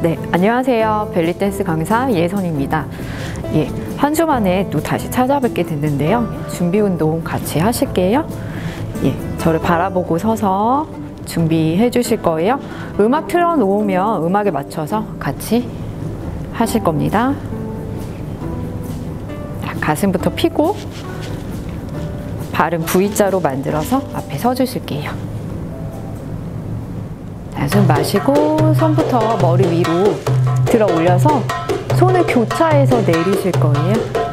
네, 안녕하세요. 벨리댄스 강사 예선입니다. 예, 한 주 만에 또 다시 찾아뵙게 됐는데요. 준비 운동 같이 하실게요. 예, 저를 바라보고 서서 준비해 주실 거예요. 음악 틀어 놓으면 음악에 맞춰서 같이 하실 겁니다. 자, 가슴부터 펴고 발은 V자로 만들어서 앞에 서 주실게요. 자, 숨 마시고 손부터 머리 위로 들어 올려서 손을 교차해서 내리실 거예요.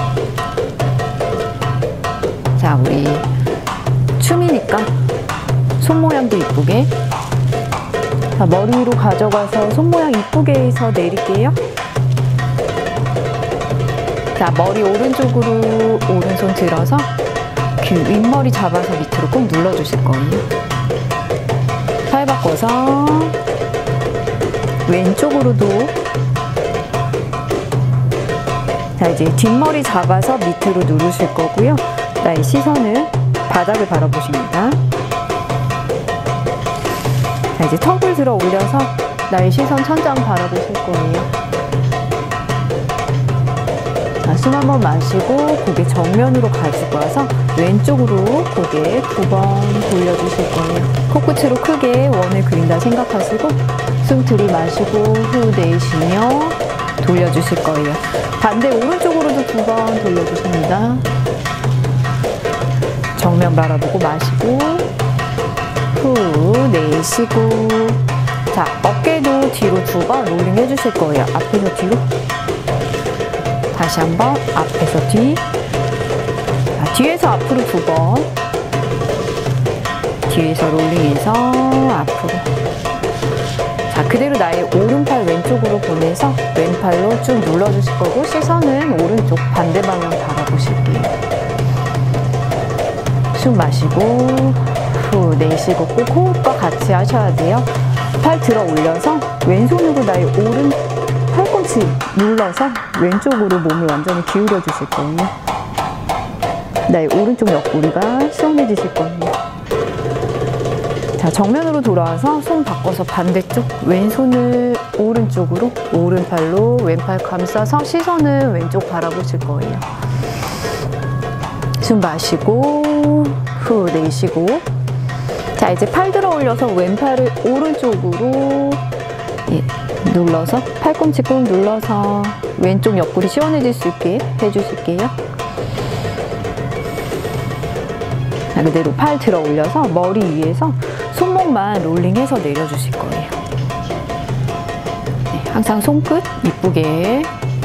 자, 우리 춤이니까 손 모양도 이쁘게. 자, 머리 위로 가져가서 손 모양 이쁘게 해서 내릴게요. 자, 머리 오른쪽으로 오른손 들어서 귀 윗머리 잡아서 밑으로 꼭 눌러주실 거예요. 팔 바꿔서 왼쪽으로도. 자, 이제 뒷머리 잡아서 밑으로 누르실 거고요. 나의 시선은 바닥을 바라보십니다. 자, 이제 턱을 들어 올려서 나의 시선 천장 바라보실 거예요. 자, 숨 한번 마시고 고개 정면으로 가지고 와서 왼쪽으로 고개 9번 돌려주실 거예요. 코끝으로 크게 원을 그린다 생각하시고 숨 들이마시고 후 내쉬며 돌려주실 거예요. 반대 오른쪽으로도 2번 돌려주십니다. 정면 바라보고 마시고 후 내쉬고. 자, 어깨도 뒤로 2번 롤링 해주실 거예요. 앞에서 뒤로. 다시 한번 앞에서 뒤. 자, 뒤에서 앞으로 2번. 뒤에서 롤링해서 앞으로. 자, 그대로 나의 오른팔 왼쪽으로 보내서 왼팔로 쭉 눌러주실 거고 시선은 오른쪽 반대 방향 바라보실게요. 숨 마시고 후 내쉬고 꼭 호흡과 같이 하셔야 돼요. 팔 들어 올려서 왼손으로 나의 오른 팔꿈치 눌러서 왼쪽으로 몸을 완전히 기울여 주실 거예요. 나의 오른쪽 옆구리가 시원해지실 거예요. 자, 정면으로 돌아와서 손 바꿔서 반대쪽 왼손을 오른쪽으로 오른팔로 왼팔 감싸서 시선은 왼쪽 바라보실 거예요. 숨 마시고 후 내쉬고. 자, 이제 팔 들어 올려서 왼팔을 오른쪽으로 눌러서 팔꿈치 꾹 눌러서 왼쪽 옆구리 시원해질 수 있게 해주실게요. 자, 그대로 팔 들어 올려서 머리 위에서 손목만 롤링해서 내려주실 거예요. 네, 항상 손끝 이쁘게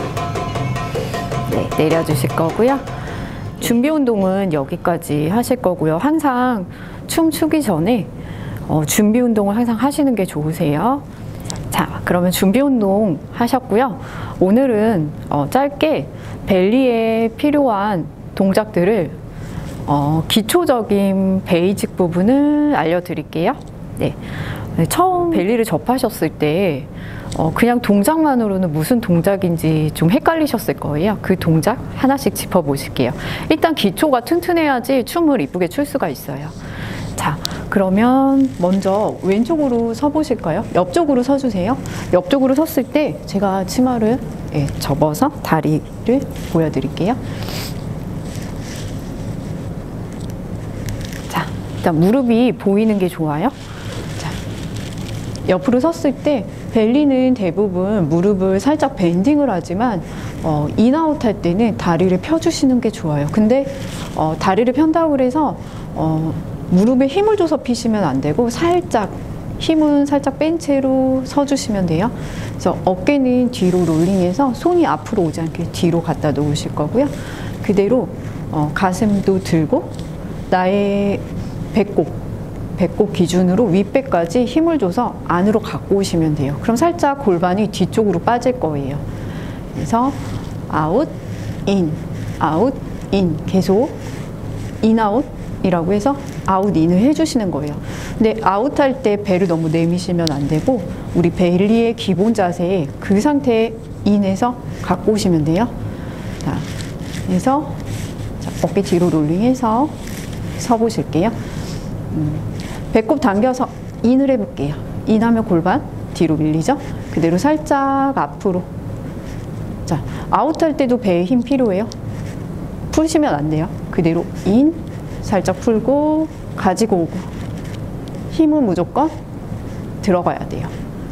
내려주실 거고요. 준비 운동은 여기까지 하실 거고요. 항상 춤 추기 전에 준비 운동을 항상 하시는 게 좋으세요. 자, 그러면 준비 운동 하셨고요. 오늘은 짧게 벨리에 필요한 동작들을 기초적인 베이직 부분을 알려드릴게요. 네. 처음 벨리를 접하셨을 때 그냥 동작만으로는 무슨 동작인지 좀 헷갈리셨을 거예요. 그 동작 하나씩 짚어보실게요. 일단 기초가 튼튼해야지 춤을 이쁘게 출 수가 있어요. 자, 그러면 먼저 왼쪽으로 서보실까요? 옆쪽으로 서주세요. 옆쪽으로 섰을 때 제가 치마를 접어서 다리를 보여드릴게요. 자, 일단 무릎이 보이는 게 좋아요. 자, 옆으로 섰을 때 벨리는 대부분 무릎을 살짝 밴딩을 하지만 인아웃 할 때는 다리를 펴주시는 게 좋아요. 근데 다리를 편다고 해서 무릎에 힘을 줘서 피시면 안 되고 살짝 힘은 살짝 뺀 채로 서주시면 돼요. 그래서 어깨는 뒤로 롤링해서 손이 앞으로 오지 않게 뒤로 갖다 놓으실 거고요. 그대로 가슴도 들고 나의 배꼽 기준으로 윗배까지 힘을 줘서 안으로 갖고 오시면 돼요. 그럼 살짝 골반이 뒤쪽으로 빠질 거예요. 그래서 아웃, 인, 아웃, 인 계속 인아웃 이라고 해서 아웃 인을 해주시는 거예요. 근데 아웃할 때 배를 너무 내미시면 안 되고 우리 벨리의 기본 자세에 그 상태에 인해서 갖고 오시면 돼요. 자, 그래서 어깨 뒤로 롤링해서 서보실게요. 배꼽 당겨서 인을 해볼게요. 인하면 골반, 뒤로 밀리죠? 그대로 살짝 앞으로. 자, 아웃할 때도 배에 힘 필요해요. 푸시면 안 돼요. 그대로 인, 살짝 풀고 가지고 오고. 힘은 무조건 들어가야 돼요.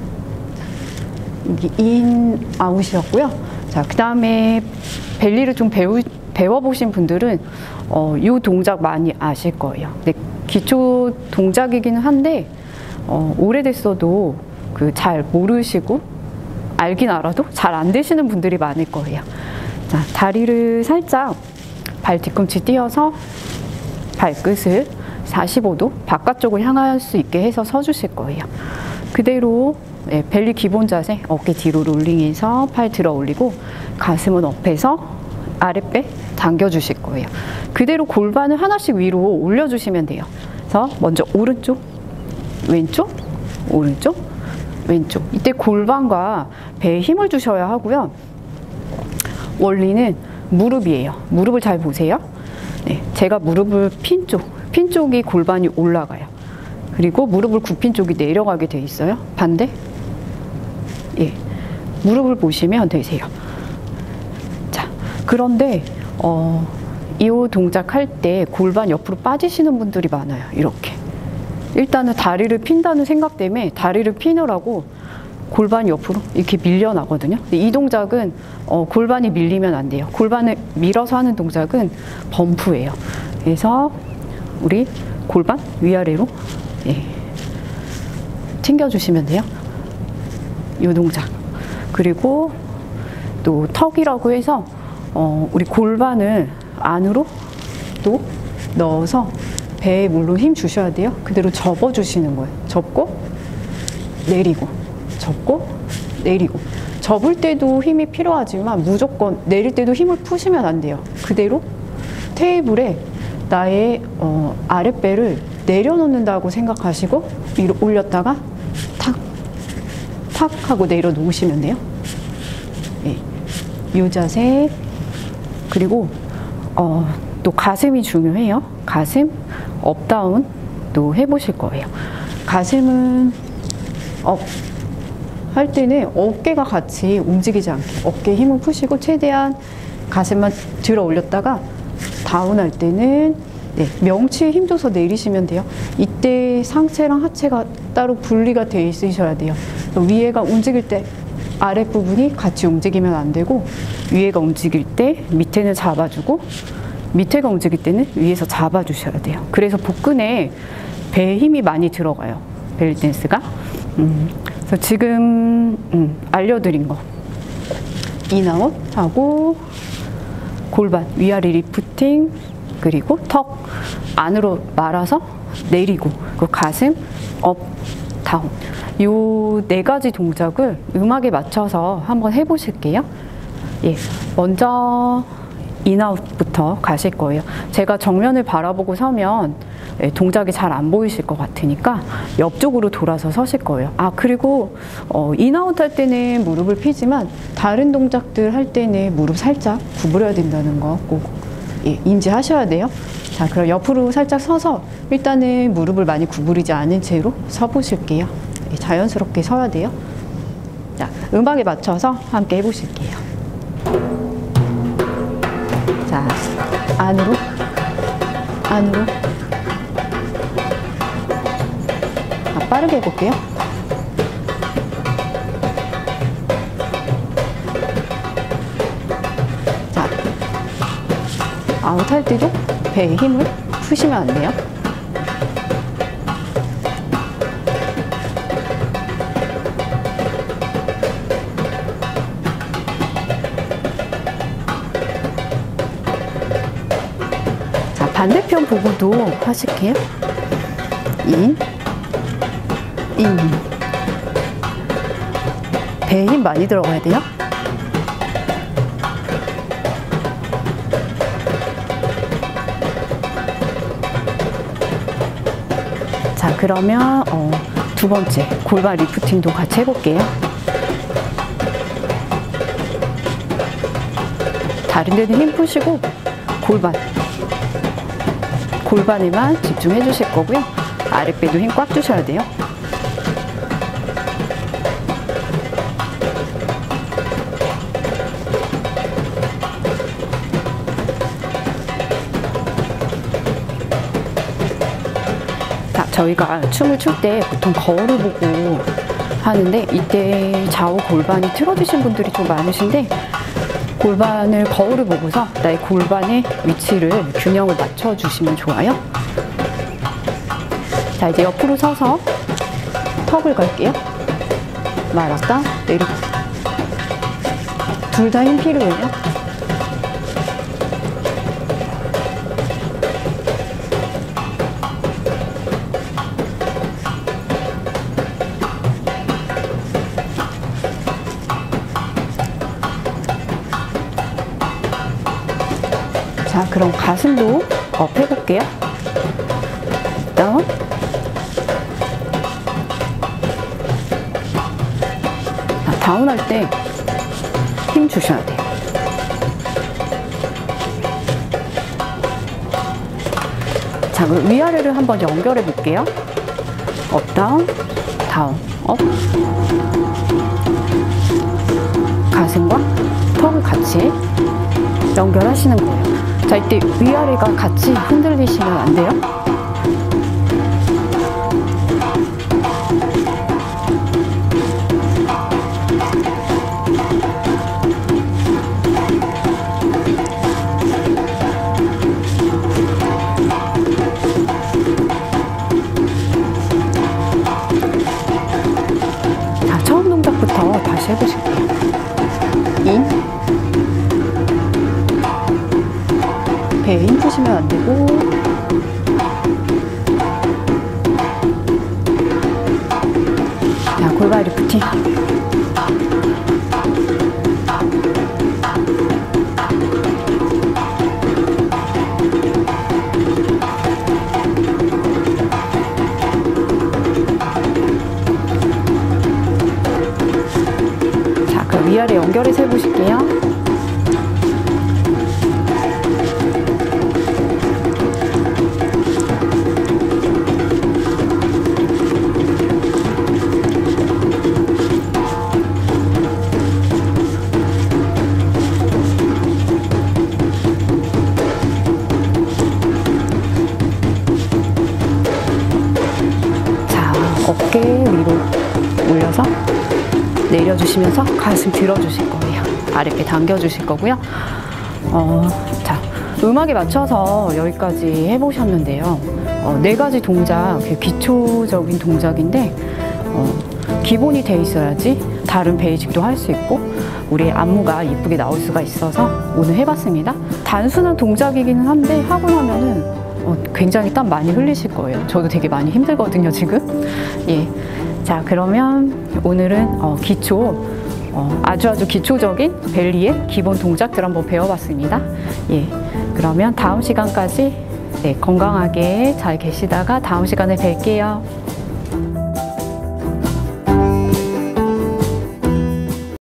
여기 인, 아웃이었고요. 자, 그 다음에 벨리를 좀 배워보신 분들은 이 동작 많이 아실 거예요. 네, 기초 동작이기는 한데 오래됐어도 잘 모르시고 알긴 알아도 잘 안 되시는 분들이 많을 거예요. 자, 다리를 살짝 발 뒤꿈치 띄어서 발끝을 45도 바깥쪽을 향할 수 있게 해서 서주실 거예요. 그대로 벨리 기본 자세, 어깨 뒤로 롤링해서 팔 들어 올리고 가슴은 업해서 아랫배 당겨주실 거예요. 그대로 골반을 하나씩 위로 올려주시면 돼요. 그래서 먼저 오른쪽, 왼쪽, 오른쪽, 왼쪽. 이때 골반과 배에 힘을 주셔야 하고요. 원리는 무릎이에요. 무릎을 잘 보세요. 네, 제가 무릎을 핀 쪽이 골반이 올라가요. 그리고 무릎을 굽힌 쪽이 내려가게 돼 있어요. 반대. 예, 무릎을 보시면 되세요. 자, 그런데 이 동작 할 때 골반 옆으로 빠지시는 분들이 많아요. 이렇게. 일단은 다리를 핀다는 생각 때문에 다리를 피느라고 골반이 옆으로 이렇게 밀려나거든요. 근데 이 동작은 골반이 밀리면 안 돼요. 골반을 밀어서 하는 동작은 범프예요. 그래서 우리 골반 위아래로 튕겨주시면 돼요. 이 동작. 그리고 또 턱이라고 해서 우리 골반을 안으로 또 넣어서 배에 물론 힘 주셔야 돼요. 그대로 접어주시는 거예요. 접고 내리고 접고 내리고. 접을 때도 힘이 필요하지만 무조건 내릴 때도 힘을 푸시면 안 돼요. 그대로 테이블에 나의 아랫배를 내려놓는다고 생각하시고 위로 올렸다가 탁, 탁 하고 내려놓으시면 돼요. 네. 이 자세. 그리고 또 가슴이 중요해요. 가슴 업다운 또 해보실 거예요. 가슴은 업 할 때는 어깨가 같이 움직이지 않게 어깨에 힘을 푸시고 최대한 가슴만 들어 올렸다가 다운 할 때는 명치에 힘 줘서 내리시면 돼요. 이때 상체랑 하체가 따로 분리가 돼 있으셔야 돼요. 위에가 움직일 때 아랫부분이 같이 움직이면 안 되고 위에가 움직일 때 밑에는 잡아주고 밑에가 움직일 때는 위에서 잡아주셔야 돼요. 그래서 복근에 배에 힘이 많이 들어가요. 벨리 댄스가. 그래서 지금 알려드린 거 인아웃 하고 골반 위아래 리프팅 그리고 턱 안으로 말아서 내리고 그리고 가슴 업 다운 요 4가지 동작을 음악에 맞춰서 한번 해보실게요. 예, 먼저 인아웃부터 가실 거예요. 제가 정면을 바라보고 서면 동작이 잘 안 보이실 것 같으니까 옆쪽으로 돌아서 서실 거예요. 아, 그리고 인아웃 할 때는 무릎을 피지만 다른 동작들 할 때는 무릎 살짝 구부려야 된다는 거 꼭 인지하셔야 돼요. 자, 그럼 옆으로 살짝 서서 일단은 무릎을 많이 구부리지 않은 채로 서 보실게요. 자연스럽게 서야 돼요. 자, 음악에 맞춰서 함께 해보실게요. 자, 안으로 안으로. 빠르게 해볼게요. 자, 아웃 할 때도 배에 힘을 푸시면 안 돼요. 자, 반대편 보고도 하실게요. 인. 배에 힘 많이 들어가야 돼요. 자, 그러면 두 번째 골반 리프팅도 같이 해볼게요. 다른 데는 힘 푸시고 골반에만 집중해 주실 거고요. 아랫배도 힘 꽉 주셔야 돼요. 저희가 춤을 출 때 보통 거울을 보고 하는데 이때 좌우 골반이 틀어지신 분들이 좀 많으신데 골반을 거울을 보고서 나의 골반의 위치를 균형을 맞춰주시면 좋아요. 자, 이제 옆으로 서서 턱을 걸게요. 말았다 내리고 둘 다 힘 필요해요. 자, 그럼 가슴도 업 해볼게요. 다운. 다운할 때 힘 주셔야 돼요. 자, 그럼 위아래를 한번 연결해 볼게요. 업, 다운, 다운, 업. 가슴과 턱을 같이 연결하시는 거예요. 자, 이때 위아래가 같이 흔들리시면 안 돼요. 자, 처음 동작부터 다시 해보실게요. 인. 배에 힘 푸시면 안 되고, 자, 골반 리프팅. 자, 그럼 위아래 연결해서 해보실게요. 어깨 위로 올려서 내려주시면서 가슴 들어주실 거예요. 아랫배 당겨주실 거고요. 자, 음악에 맞춰서 여기까지 해보셨는데요. 4가지 동작, 기초적인 동작인데 기본이 돼 있어야지 다른 베이직도 할 수 있고 우리 안무가 이쁘게 나올 수가 있어서 오늘 해봤습니다. 단순한 동작이기는 한데 하고 나면은 굉장히 땀 많이 흘리실 거예요. 저도 되게 많이 힘들거든요, 지금. 예. 자, 그러면 오늘은 기초, 아주 기초적인 벨리의 기본 동작들 한번 배워봤습니다. 예. 그러면 다음 시간까지 건강하게 잘 계시다가 다음 시간에 뵐게요.